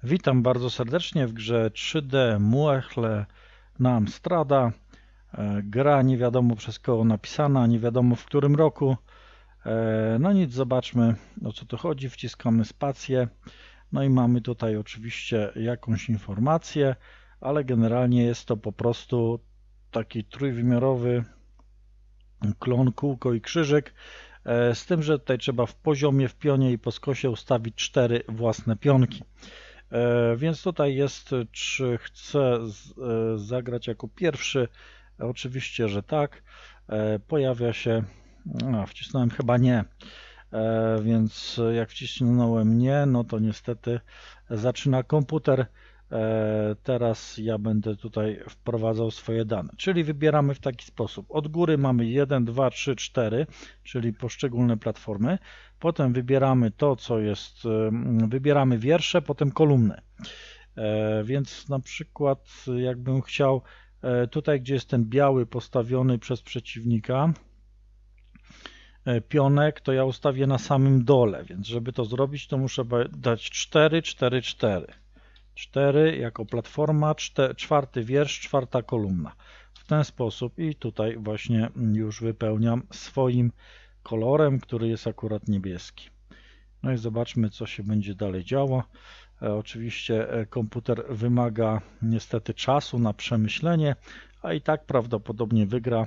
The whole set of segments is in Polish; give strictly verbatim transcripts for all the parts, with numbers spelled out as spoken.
Witam bardzo serdecznie w grze trzy D Muechle na Amstrada. E, Gra nie wiadomo przez kogo napisana, nie wiadomo w którym roku. E, No nic, zobaczmy o co tu chodzi. Wciskamy spację. No i mamy tutaj oczywiście jakąś informację, ale generalnie jest to po prostu taki trójwymiarowy klon, kółko i krzyżyk. E, Z tym, że tutaj trzeba w poziomie, w pionie i po skosie ustawić cztery własne pionki. E, Więc tutaj jest, czy chcę z- e, zagrać jako pierwszy. Oczywiście, że tak. E, Pojawia się, a, wcisnąłem chyba nie, E, więc jak wcisnąłem nie, no to niestety zaczyna komputer. E, Teraz ja będę tutaj wprowadzał swoje dane, czyli wybieramy w taki sposób. Od góry mamy jeden, dwa, trzy, cztery, czyli poszczególne platformy. Potem wybieramy to, co jest, e, wybieramy wiersze, potem kolumny. E, Więc na przykład jakbym chciał e, tutaj, gdzie jest ten biały postawiony przez przeciwnika e, pionek, to ja ustawię na samym dole, więc żeby to zrobić, to muszę dać cztery, cztery, cztery. cztery jako platforma, czwarty wiersz, czwarta kolumna. W ten sposób i tutaj właśnie już wypełniam swoim kolorem, który jest akurat niebieski. No i zobaczmy, co się będzie dalej działo. E, Oczywiście e, komputer wymaga niestety czasu na przemyślenie, a i tak prawdopodobnie wygra,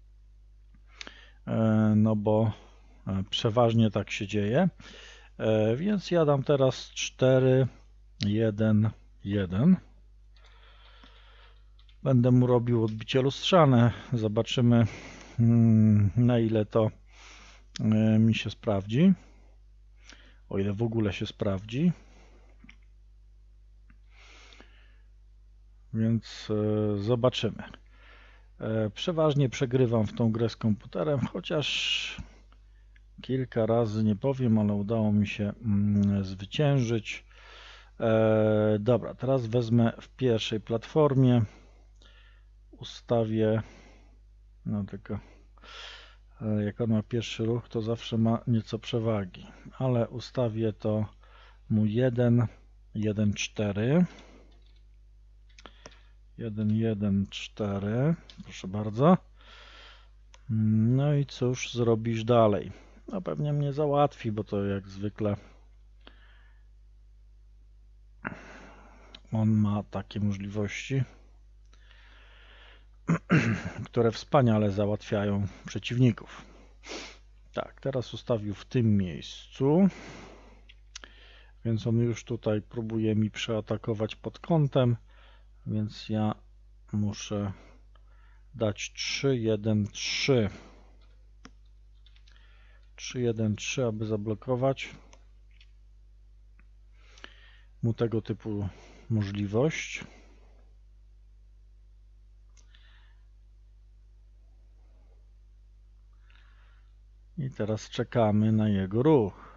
e, no bo e, przeważnie tak się dzieje. E, Więc ja dam teraz cztery, jeden, jeden. Będę mu robił odbicie lustrzane. Zobaczymy, mm, na ile to e, mi się sprawdzi. O ile w ogóle się sprawdzi. Więc e, zobaczymy. E, Przeważnie przegrywam w tą grę z komputerem, chociaż kilka razy nie powiem, ale udało mi się mm, zwyciężyć. E, Dobra, teraz wezmę w pierwszej platformie, ustawię, no tylko e, jak on ma pierwszy ruch, to zawsze ma nieco przewagi, ale ustawię to mu jeden, jeden, cztery. jeden, jeden, cztery, proszę bardzo. No i cóż zrobisz dalej? No pewnie mnie załatwi, bo to jak zwykle on ma takie możliwości, które wspaniale załatwiają przeciwników. Tak, teraz ustawił w tym miejscu, więc on już tutaj próbuje mi przeatakować pod kątem, więc ja muszę dać trzy, jeden, trzy. trzy, jeden, trzy, aby zablokować mu tego typu możliwość. I teraz czekamy na jego ruch.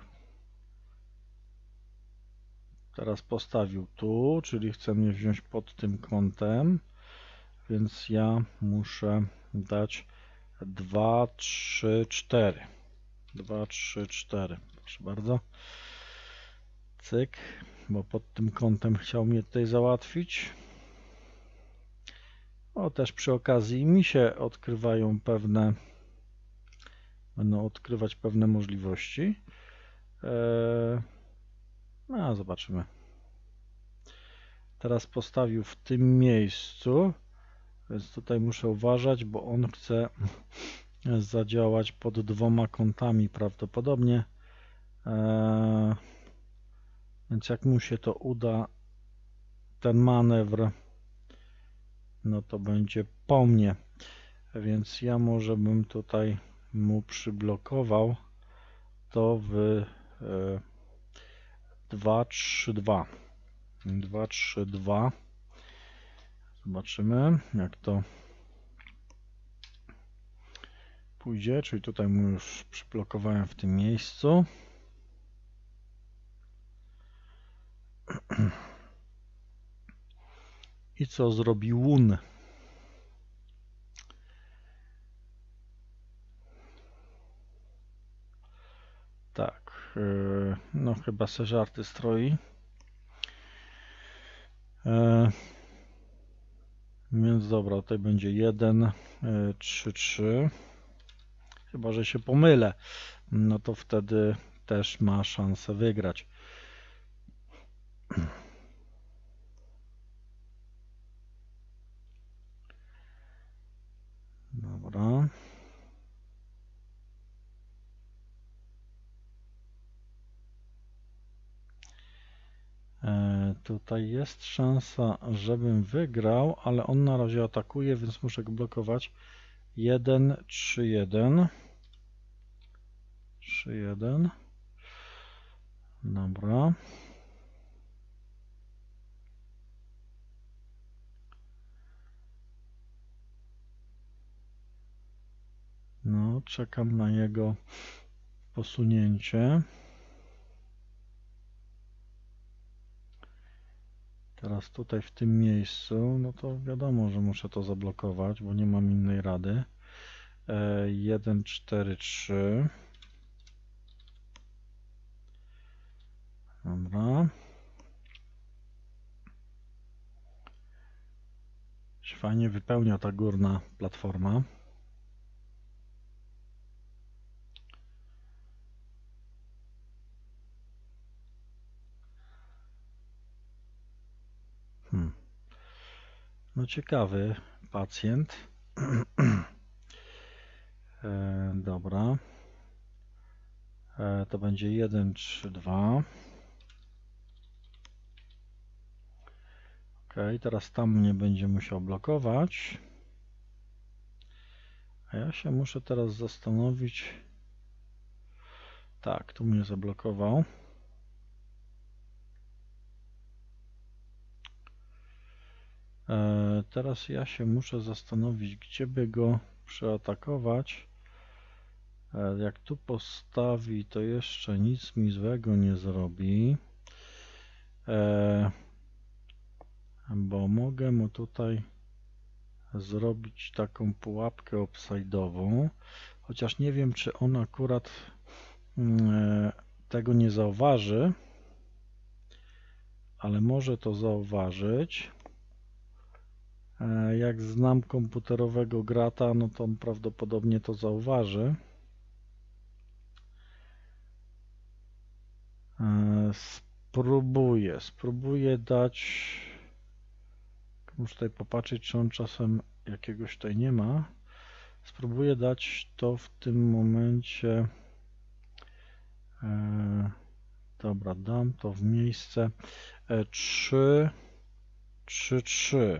Teraz postawił tu, czyli chce mnie wziąć pod tym kątem, więc ja muszę dać dwa, trzy, cztery. dwa, trzy, cztery. Proszę bardzo. Cyk, bo pod tym kątem chciał mnie tutaj załatwić. O, też przy okazji mi się odkrywają pewne, będą odkrywać pewne możliwości. Eee, no, zobaczymy. Teraz postawił w tym miejscu, więc tutaj muszę uważać, bo on chce zadziałać pod dwoma kątami prawdopodobnie. Eee, więc jak mu się to uda, ten manewr, no to będzie po mnie. Więc ja może bym tutaj mu przyblokował to w e, dwa, trzy, dwa. dwa, trzy, dwa. Zobaczymy, jak to pójdzie. Czyli tutaj mu już przyblokowałem w tym miejscu. I co zrobi łun? Tak, no chyba se żarty stroi. E, więc dobra, tutaj będzie jeden, trzy, trzy. Chyba że się pomylę, no to wtedy też ma szansę wygrać. Dobra. E, tutaj jest szansa, żebym wygrał, ale on na razie atakuje, więc muszę go blokować. jeden, trzy, jeden. trzy, jeden. Dobra. No, czekam na jego posunięcie. Teraz tutaj w tym miejscu, no to wiadomo, że muszę to zablokować, bo nie mam innej rady. E, jeden, cztery, trzy. Dobra. Się fajnie wypełnia ta górna platforma. Hmm. No ciekawy pacjent. e, dobra. E, to będzie jeden, trzy, dwa. Ok, teraz tam mnie będzie musiał blokować. A ja się muszę teraz zastanowić. Tak, tu mnie zablokował. E, teraz ja się muszę zastanowić, gdzie by go przeatakować. E, jak tu postawi, to jeszcze nic mi złego nie zrobi. E, bo mogę mu tutaj zrobić taką pułapkę obside'ową, chociaż nie wiem, czy on akurat e, tego nie zauważy, ale może to zauważyć. E, jak znam komputerowego grata, no to on prawdopodobnie to zauważy. E, spróbuję, spróbuję dać. Muszę tutaj popatrzeć, czy on czasem jakiegoś tutaj nie ma. Spróbuję dać to w tym momencie. E, dobra, dam to w miejsce e, trzy, trzy, trzy.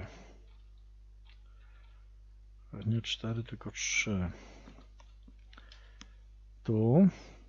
Nie cztery, tylko trzy. Tu.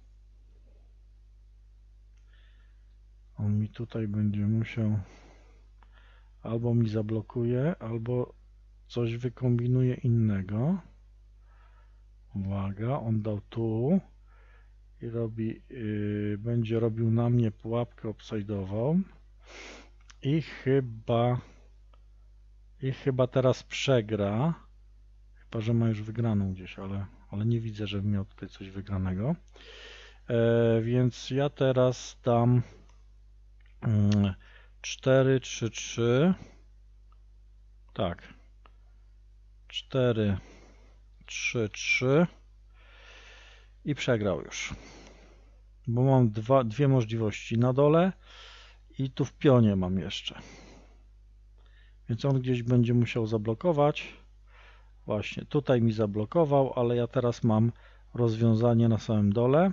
On mi tutaj będzie musiał albo mi zablokuje, albo coś wykombinuje innego. Uwaga, on dał tu i robi, yy, będzie robił na mnie pułapkę obside'ową i chyba i chyba teraz przegra, chyba że ma już wygraną gdzieś, ale, ale nie widzę, żeby miał tutaj coś wygranego. E, więc ja teraz dam mm, cztery, trzy, trzy. Tak. cztery, trzy, trzy i przegrał już. Bo mam dwa, dwie możliwości na dole i tu w pionie mam jeszcze. Więc on gdzieś będzie musiał zablokować. Właśnie tutaj mi zablokował, ale ja teraz mam rozwiązanie na samym dole.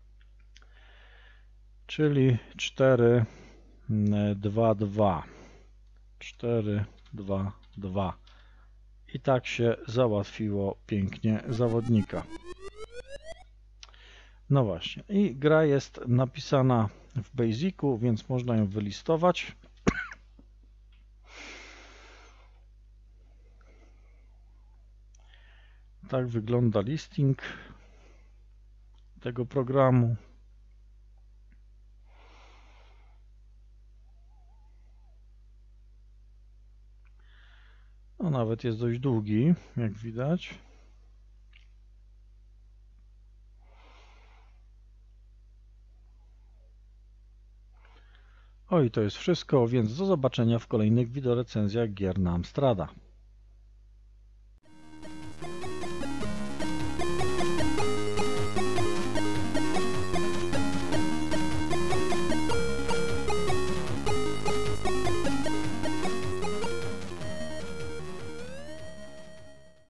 Czyli cztery, dwa, dwa. cztery, dwa, dwa. I tak się załatwiło pięknie zawodnika. No właśnie. I gra jest napisana w Basicu, więc można ją wylistować. Tak wygląda listing tego programu. No nawet jest dość długi, jak widać. O i to jest wszystko, więc do zobaczenia w kolejnych wideorecenzjach gier na Amstrada.